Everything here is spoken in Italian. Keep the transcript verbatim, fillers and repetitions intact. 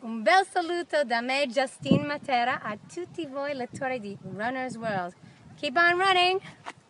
Un bel saluto da me, Justine Mattera, a tutti voi lettori di Runner's World. Keep on running!